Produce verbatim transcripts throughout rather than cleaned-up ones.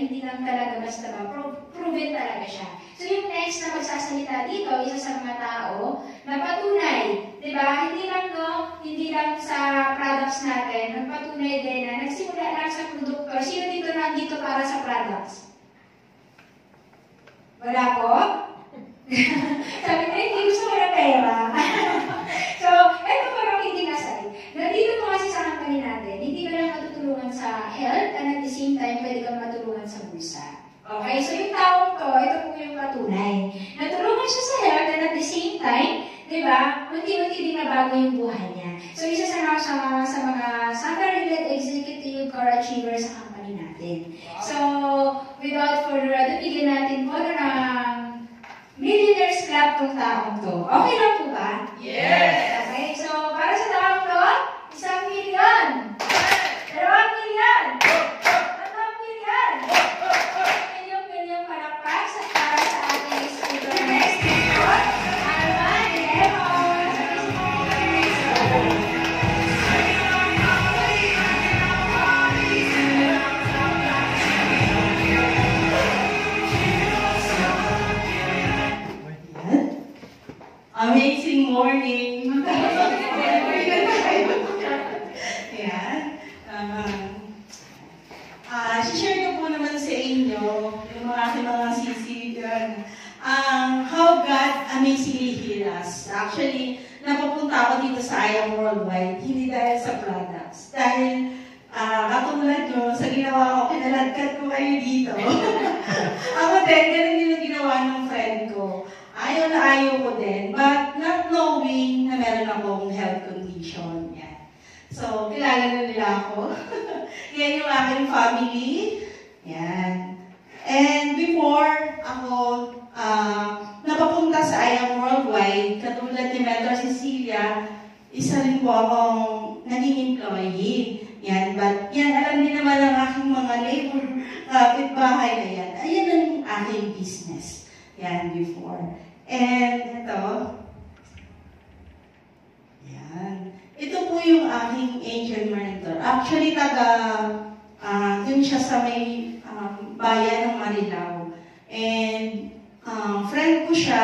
hindi lang talaga basta ba, pro proven talaga siya. So yung next na magsasalita dito, isa sa mga tao na patunay, di ba? Hindi lang, no, hindi lang sa products natin, nagpatunay din na nagsimula lang sa produkto. Sino dito nandito para sa products? Wala po? Sabi na, hindi gusto ko ng pera. So, eto parang hindi nasay. Nandito po kasi sa company natin, hindi ka lang matutulungan sa health, and at the same time, pwede kang matulungan sa bulsa. Okay? So, yung taong to, ito po yung patunay. Natulungan siya sa health, and at the same time, di ba, unti-unti din nabago yung buhay niya. So, isa sa mga, sa, sa mga Sangka-related executive core achievers sa company natin. So, without further ado, bigyan natin po na ng Millionaires Club tong taong to. Okay lang po ba? Yes! Okay, so para sa taong to, isang milyon! Dalawang milyon! Tatlong milyon! Milyong-milyong palakpak sa para sa ating speaker next speaker, Alma Lemon! Amazing morning! Ayan. Um, uh, share ko po naman sa inyo yung mga aking mga sisigan. Um, how God amazingly heal us. Actually, napapunta ako dito sa I A M Worldwide, hindi dahil sa products. Dahil, uh, katulad nyo, sa ginawa ko, kinaladkad ko kayo dito. Ako din, ganun din yung ginawa ng friend ko. Ayaw na ayaw ko din, but not knowing na meron akong health condition. Yan. So, kilala na nila ako. Yan yung aking family. Yan. And before ako uh, napapunta sa I A M Worldwide, katulad ni Mentor Cecilia, isa rin po akong naging employee. Yan. But yan, alam din naman ang aking mga labor kapitbahay na yan. Ayan ang aking business. Yan, before. And ito, yan. Ito po yung aking angel mentor. Actually, taga, uh, dun siya sa may um, bayan ng Marilao. And um, friend ko siya,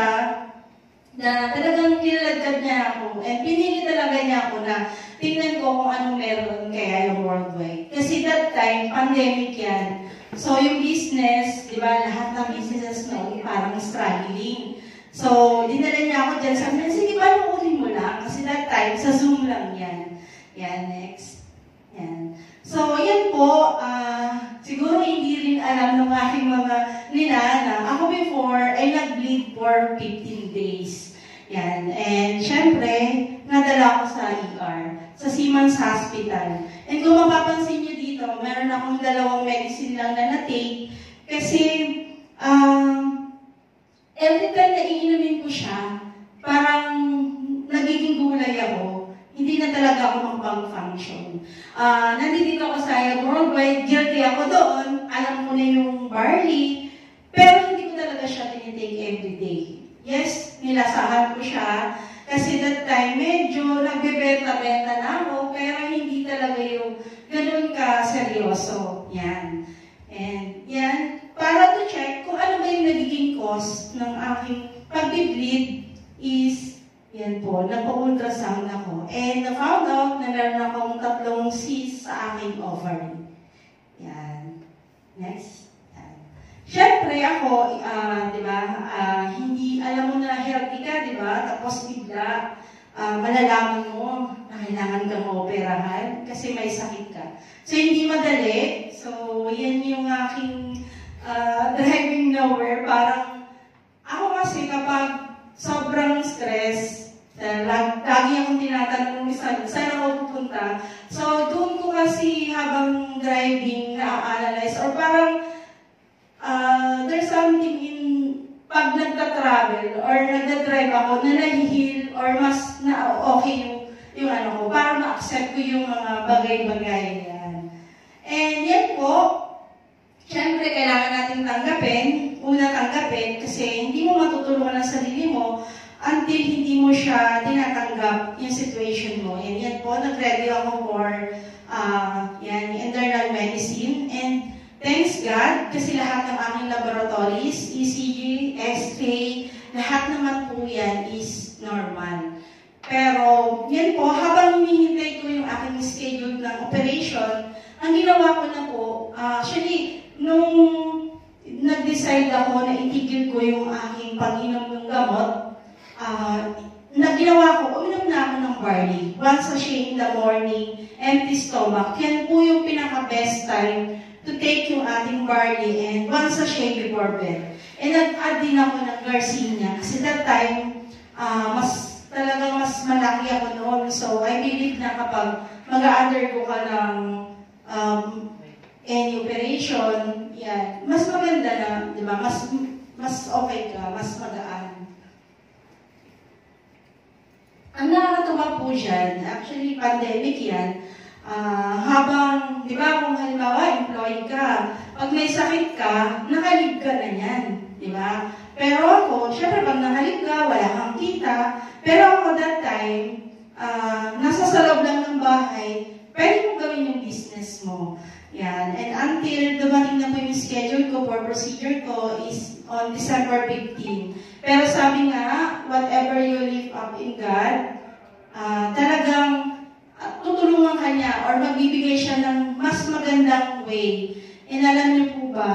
na talagang kinaladkad niya ako. And pinili talaga niya ako na tingnan ko kung anong meron kaya yung worldwide. Kasi that time, pandemic yan. So yung business, di ba, lahat ng businesses noon parang struggling. So, dinala niya ako dyan. Sabi niya, sige, panuulin mo lang. Kasi that time, sa Zoom lang yan. Yan, next. Yan. So, yan po. Uh, siguro hindi rin alam ng aking mga ninana. Ako before, ay nag-bleed for fifteen days. Yan. And, syempre, nadala ako sa E R. Sa Siemens Hospital. And kung mapapansin niyo dito, meron akong dalawang medicine lang na na-take. Kasi, um, every time na iinumin ko siya, parang nagiging gulay ako. Hindi na talaga ako makapag-function. Uh, nandito ako sa I A M Worldwide, guilty ako doon. Alam ko na yung barley, pero hindi ko talaga siya tinitake everyday. Yes, nilasahan ko siya. Kasi that time, medyo nagbebenta-benta na ako, pero hindi talaga yung ganun ka seryoso. Yan. And yan. Para to check kung ano ba yung nagiging cause ng aking pag-bleed is, yan po, nagpa-ultrasound ako. And na-found out na meron akong tatlong cysts sa aking ovary. Yan. Next. Yan. Siyempre ako, uh, di ba, uh, hindi, alam mo na healthy ka, di ba? Tapos bigla, uh, malalaman mo na kailangan kang operahan kasi may sakit ka. So, hindi madali. So, yan yung aking Uh, driving nowhere, parang ako kasi kapag sobrang stress, uh, lag, lagi akong tinatanong saan, saan ako pupunta. So, doon ko kasi habang driving na-analyze or parang uh, there's something in pag nagta-travel or nagda-drive ako na nahihil or mas na okay yung, yung ano ko, parang ma-accept ko yung mga bagay-bagay yan. And yan po, siyempre, kailangan natin tanggapin, una tanggapin, kasi hindi mo matutulungan ang sarili mo until hindi mo siya tinatanggap yung situation mo. And yan po, nag-ready ako for uh, yan, internal medicine. And thanks God, kasi lahat ng aking laboratories, E C G, X-ray, lahat naman po yan is normal. Pero, yan po, habang hinihintay ko yung aking schedule ng operation, ang ginawa ko na po, uh, actually, nung nag-decide ako na itigil ko yung aking pag-inom ng gamot, uh, naginawa ko, uminom na ako ng barley. Once a shake in the morning, empty stomach. Yan po yung pinaka-best time to take yung ating barley and once a shake before bed. And nag-add din ako ng Garcinia kasi that time, uh, mas talagang mas malaki ako noon. So, I believe na kapag mag-undergo ka ng um, any operation, yan, mas maganda na, di ba? Mas, mas okay ka, mas magaan. Ang nakakatuwa po dyan, actually, pandemic yan, Uh, habang, di ba, kung halimbawa, employee ka, pag may sakit ka, nakalib ka na yan, di ba? Pero ako, syempre, pag nakalib ka, wala kang kita, pero ako that time, uh, nasa sa loob lang ng bahay, pwede mong gawin yung business mo. Yan. And until dumating na po yung schedule ko for procedure ko is on December fifteenth. Pero sabi nga, whatever you live up in God, uh, talagang at tutulungan ka niya or magbibigay siya ng mas magandang way. And alam niyo po ba,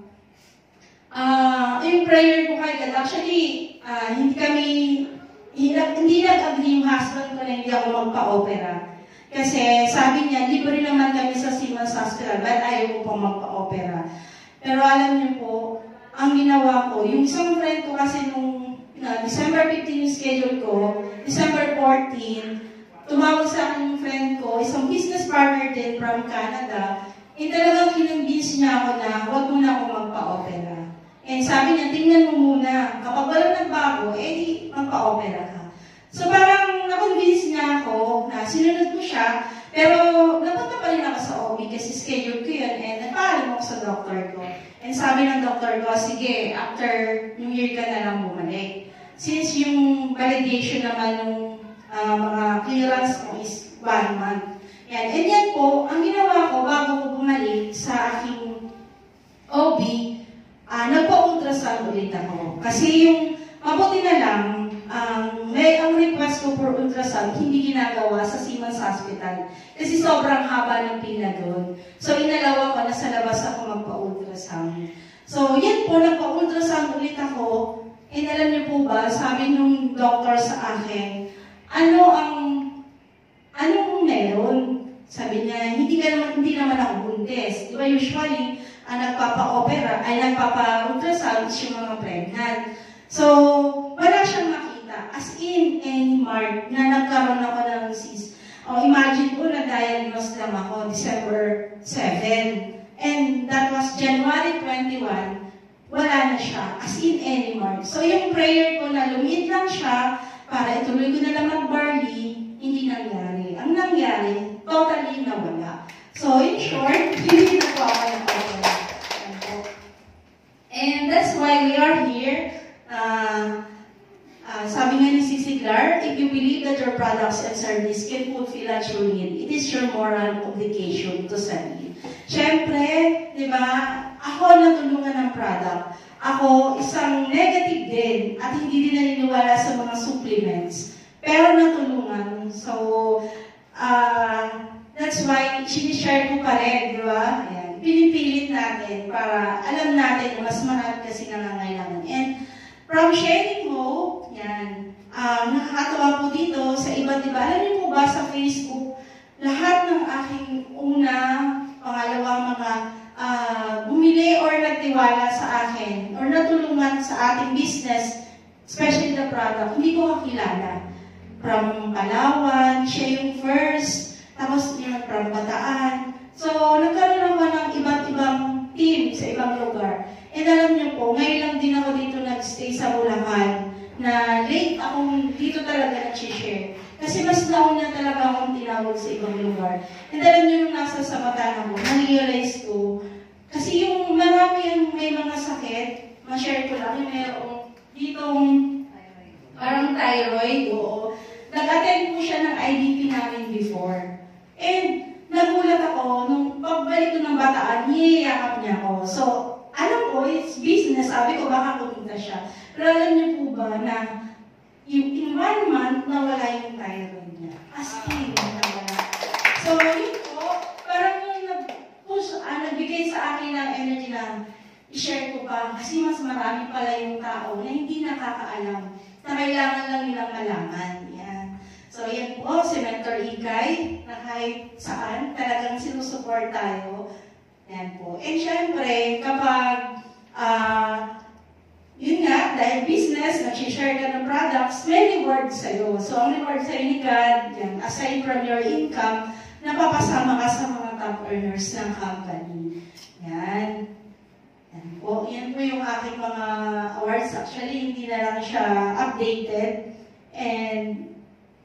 uh, yung prayer ko kay God, actually, uh, hindi kami, hindi nag-agree yung husband ko na hindi ako magpa-opera. Kasi sabi niya, libre naman kami sa Siemens Hospital, but ayaw ko pong magpa-opera. Pero alam niyo po, ang ginawa ko, yung isang friend ko kasi nung uh, December fifteenth yung schedule ko, December fourteenth, tumawag sa akin yung friend ko, isang business partner din from Canada, eh talagang kinonvince niya ako na huwag muna ako magpa-opera. And sabi niya, tingnan mo muna, kapag walang nagbago, eh di magpa-opera ka. So parang na-convince niya ako na sinunod ko siya, pero napunta pa rin ako sa O B kasi schedule ko yun, and nagpaalam ako sa doctor ko. And sabi ng doctor ko, sige, after New Year ka na lang bumalik. Since yung validation naman ng Uh, mga clearance ko is one month. Yan. And yan po, ang ginawa ko bago ko bumalik sa aking O B, uh, nagpa-ultrasound ulit ako. Kasi yung mabuti na lang, um, may, ang request ko for ultrasound hindi ginagawa sa Siemens Hospital. Kasi sobrang haba ng pila doon. So, inalawa ko na sa labas ako magpa-ultrasound. So, yan po, nagpa-ultrasound ulit ako. And alam niyo po ba, sabi nung doctor sa akin, ano ang, anong meron? Sabi niya, hindi ka naman, hindi naman ako buntis. Di ba usually, ang nagpapa-opera, ay nagpapa-ultrasound yung mga pregnant. So, wala siyang makita. As in, any mark na nagkaroon ako ng cyst. O, imagine ko, na-diagnose lang ako December seventh. And that was January twenty-first. Wala na siya. As in, any mark. So, yung prayer ko na lumiit lang siya, para ituloy ko na lang mag-barley, hindi nangyari. Ang nangyari, totally nawala. So, in short, hindi na po ako nag-opera. And that's why we are here. Uh, uh, sabi nga ni Sisi Clark, if you believe that your products and service can fulfill a true need, it is your moral obligation to sell it. Siyempre, di ba, ako natulungan ng product. Ako, isang negative din at hindi din naniniwala sa mga supplements. Pero natulungan. So, uh, that's why sinishare ko pa rin, di ba? Ayan. Pinipilit natin para alam natin na mas marami kasi nangangailangan. And from sharing hope, yan, uh, nakakatawa po dito sa iba't iba. Alam niyo po ba sa Facebook, lahat ng aking una, pangalawa mga Uh, bumili or nagtiwala sa akin or natulungan sa ating business, especially the product, hindi ko kakilala. From Palawan, siya yung first, tapos yun from Bataan. So, nagkaroon ako ng iba't ibang team sa ibang lugar. And alam niyo po, ngayon lang din ako dito nag-stay sa Bulacan na late akong dito talaga nag-share. Kasi mas nauna talaga akong tinawag sa ibang lugar. And alam niyo, nung nasa Samatan ako, na-realize ko, kasi yung marami yung may mga sakit, ma-share ko lang, yung mayroong ditong parang thyroid, oo. Nag-attend po siya ng I D P namin before. And nagulat ako, nung pagbalik ko ng kabataan, niyayakap niya ako. So, alam ko, it's business. Sabi ko, baka kumita siya. Pero alam niyo po ba na yung in one month, nawala yung thyroid niya. As in, nawala. So, yun po, parang yung nag-push, ah, nagbigay sa akin ng energy na i-share ko pa. Kasi mas marami pala yung tao na hindi nakakaalam na kailangan lang nilang malaman. Yan. So, yan po, si Mentor Ikay, na kahit saan, talagang sinusupport tayo. Yan po. And syempre, kapag, ah, yun nga, dahil business, nag-share ka ng products, may reward sa'yo. So, ang reward sa'yo ni God, yan, aside from your income, napapasama ka sa mga top earners ng company. Yan. Yan po. Yan po yung aking mga awards. Actually, hindi na lang siya updated. And,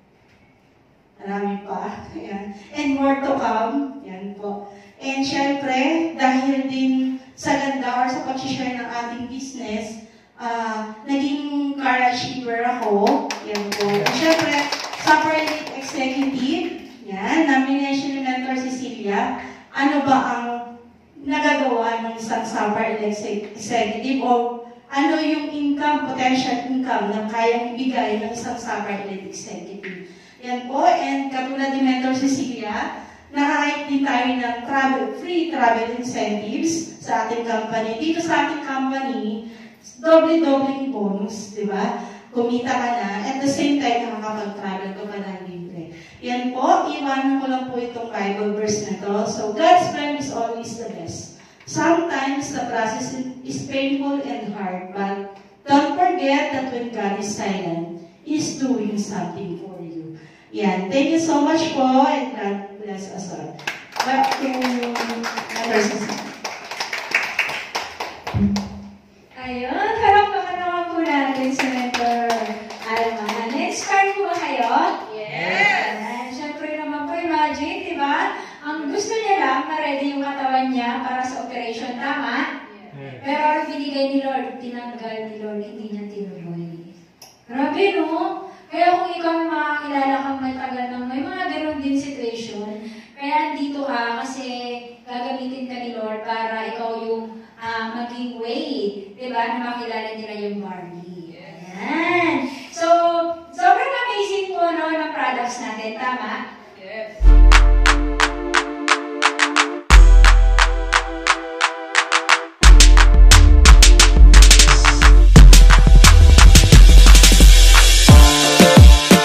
marami pa. Yan. And more to come. Yan po. And syempre, dahil din sa ganda or sa pag-share ng ating business, uh, naging car achiever ako. Yan po. And syempre, Supper Elite Executive. Yan. Na-mention ni Mentor Cecilia. Ano ba ang nagagawa ng isang Supper Elite Executive o ano yung income, potential income na kayang ibigay ng isang Supper Elite Executive. Yan po, and katulad ni Mentor Cecilia, nakakait din tayo ng travel, free travel incentives sa ating company. Dito sa ating company, doble-doble bonus, di ba? Kumita ka na, at the same time, nakakapag-travel ka pa ng libre. Yan po, iwanan ko lang po itong Bible verse na to. So, God's plan is always the best. Sometimes, the process is painful and hard, but don't forget that when God is silent, He's doing something for you. Yan. Thank you so much po, and God bless us all. Back to Mentor Cecilia. Ayun, harap-harap naman po natin si Mentor Alma. Na-inspire po ba kayo? Yes! Ayan. Siyempre naman po, imagine, di ba? Ang gusto niya lang, ma-ready yung katawan niya para sa operation, tama? Yes. Pero ang binigay ni Lord, tinanggal ni Lord, hindi niya tinuloy. Grabe, no? Kaya kung ikaw makakilala kang may tagal ng may mga ganun din situation, kaya andito ka kasi gagamitin ka ni Lord para ikaw yung uh, maging way, di ba, na makilala nila yung Barbie. Ayan. So, sobrang amazing po no, ng products natin, tama?